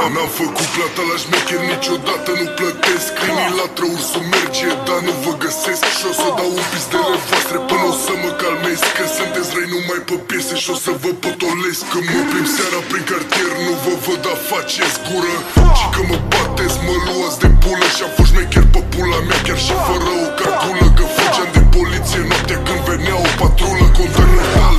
N-am făcut plata la șmecher, niciodată nu plătesc. Câinii latră, ursul merge, dar nu vă găsesc. Și o să dau un pizdele voastre până o să mă calmez. Că sunteți răi numai pe piese și o să vă potolesc. Când mă plimb seara prin cartier, nu vă văd, dar faceți gură. Și că mă bateți, mă luați de pulă. Și-am fost șmecher pe pula mea, chiar și fără o calculă. Că fugeam de poliție noaptea când venea o patrulă. Contact mortal,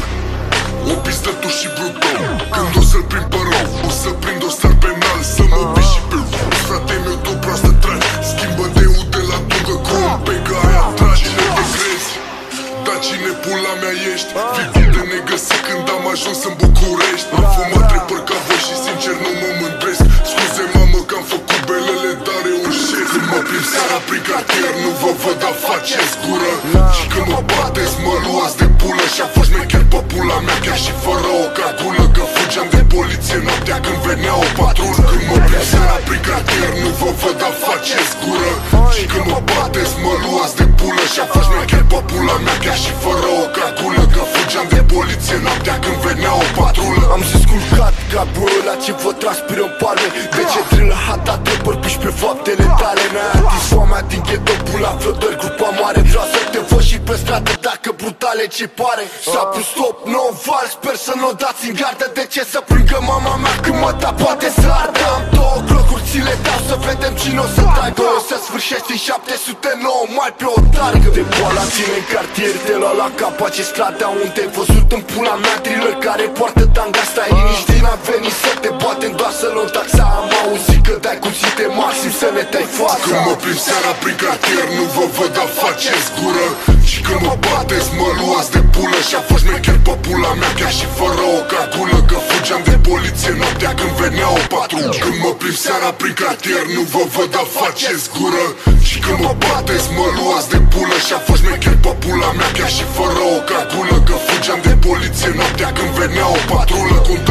o pistă tu și brutal. Când o să-l prind pe rău, o să prind o star penal. Să mă piși și pe frate meu, tu proastă tragi. Schimbă de U de la dungă cu un pega aia tragi. Cine te crezi? Da, cine pula mea ești? Vii de negăsit când am ajuns în București. Am fumat trepări ca voi și sincer nu mă mândresc. Scuze mamă că am făcut belele, dar reușesc. Când mă plimb seara prin cartier, nu vă văd, dar faceți gură. Și când mă bateți, mă luați de pulă. Și-am fost șmecher pe pula mea, chiar și fără o calculă. Că fugeam de poliție noaptea când venea o patrulă. Când mă plimb seara prin cartier, nu vă văd, dar faceți gură. Și când mă bateți, mă luați de pulă. Și-am fost șmecher pe pula mea, chiar și fără o calculă. Că fugeam de poliție noaptea când venea o patrulă. Am zis culcat ca bă, la ce vă transpiră în palme. De ce drillă hata te bărbiși pe faptele tale. N-ai atins foamea din ghetto, pula flotări, grupa mare. Vreau să te văd și pe stradă dacă brutale ce pare. S-a pus stop, no val, sper să nu o dați în gardă. De ce să plângă mama mea când mă da, poate să ardă. Am două clocuri, ți le dau să vedem cine o să tragă. O să sfârșești în 709 mai pe o targă. De boala ține în cartier, te lua la cap ace strada. Unde ai văzut în pula mea thriller care poartă tanga. Stai liniștit, n-am venit să te batem, doar să luăm taxa. Am auzit că dai cuțite maxim să ne tai fața. Când mă plimb seara prin cartier, nu vă văd, dar faceți gură. Și când mă bateți, mă luați de pulă. Și-am fost șmecher pe pula mea, chiar și fără o calculă. Că fugeam de poliție noaptea când venea o patrulă. Când mă plimb seara prin cartier, nu vă văd, dar faceți gură. Și când mă bateți, mă luați de pulă. Și-am fost șmecher pe pula mea, chiar și fără o calculă. Că fugeam de poliție noaptea când venea o patrulă.